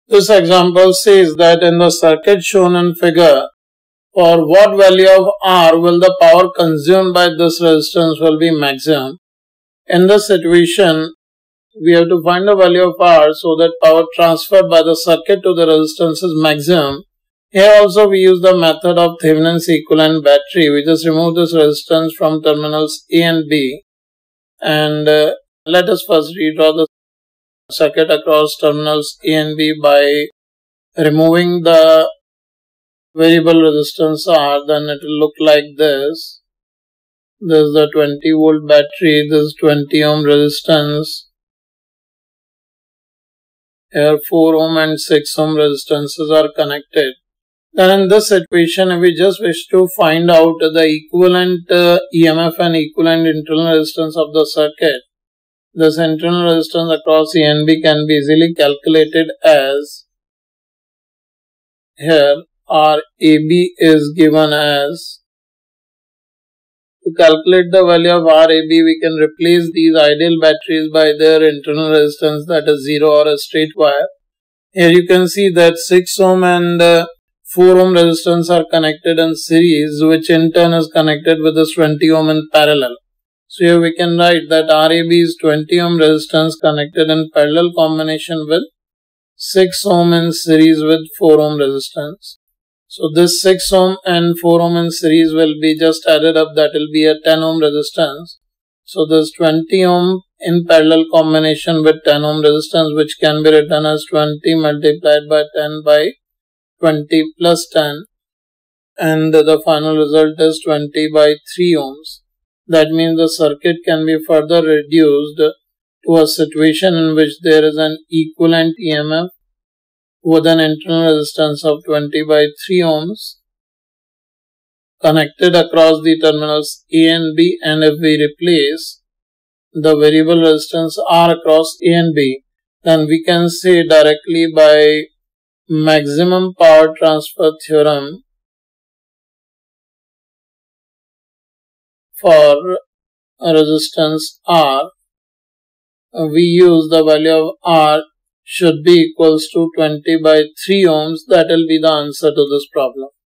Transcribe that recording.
This example says that in the circuit shown in figure, for what value of R will the power consumed by this resistance will be maximum. In this situation, we have to find the value of R so that power transferred by the circuit to the resistance is maximum. Here also we use the method of Thevenin's equivalent battery. We just remove this resistance from terminals A and B. And let us first redraw the circuit across terminals A and B by removing the variable resistance R. Then it will look like this. This is the 20 volt battery. This is 20 ohm resistance. Here 4 ohm and 6 ohm resistances are connected. Then in this situation, if we just wish to find out the equivalent EMF and equivalent internal resistance of the circuit, this internal resistance across A and B can be easily calculated as, here RAB is given as, to calculate the value of RAB, we can replace these ideal batteries by their internal resistance, that is 0 or a straight wire. Here you can see that 6 ohm and 4 ohm resistance are connected in series, which in turn is connected with this 20 ohm in parallel. So here we can write that RAB is 20 ohm resistance connected in parallel combination with 6 ohm in series with 4 ohm resistance. So this 6 ohm and 4 ohm in series will be just added up, that will be a 10 ohm resistance. So this 20 ohm in parallel combination with 10 ohm resistance, which can be written as 20 multiplied by 10 by 20 plus 10, and the final result is 20 by 3 ohms. That means the circuit can be further reduced to a situation in which there is an equivalent EMF with an internal resistance of 20 by 3 ohms connected across the terminals A and B, and if we replace the variable resistance R across A and B, then we can say directly by maximum power transfer theorem for resistance R, we use the value of R should be equals to 20 by 3 ohms. That will be the answer to this problem.